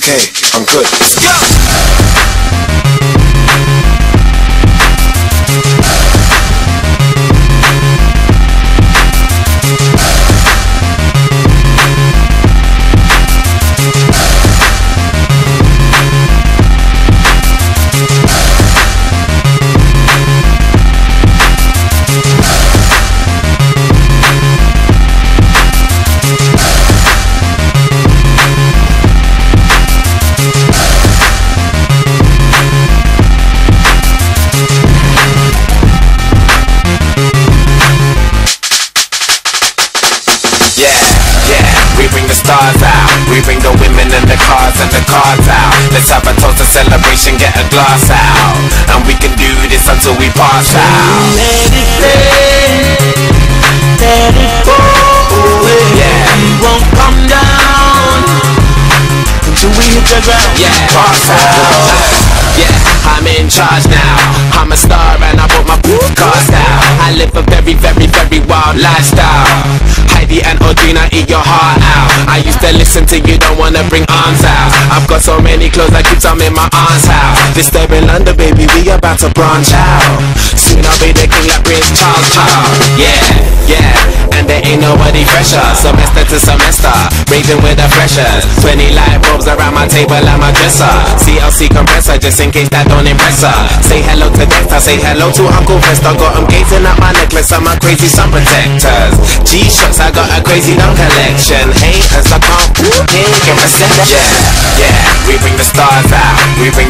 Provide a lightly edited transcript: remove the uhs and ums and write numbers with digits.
okay, I'm good. Let's go! We bring the stars out, we bring the women and the cars and the cards out. Let's have a toast, a celebration, get a glass out, and we can do this until we pass out. Let it play, let it go away. Yeah, we won't come down until we hit the ground. Yeah, pass out. Yeah, I'm in charge now. I'm a star and I brought my cars out. I live a very, very, very wild lifestyle. Heidi and Audrina, eat your heart out. I used to listen to you, don't wanna bring arms out. I've got so many clothes I keep some in my aunt's house. Disturbing London, baby, we about to branch out. Soon I'll be the king like Prince Charles. Yeah, yeah, and there ain't nobody fresher. Semester to semester, raving with the freshers. 20 light bulbs around my table and my dresser. CLC compressor, just in case that don't impress her. Say hello to Dexter, say hello to Uncle Fester. Got him gazing at my necklace and my crazy sun protectors. G-Shocks, I got a crazy dumb collection. Haters, I can't get a set. Yeah, yeah, we bring the stars out, we bring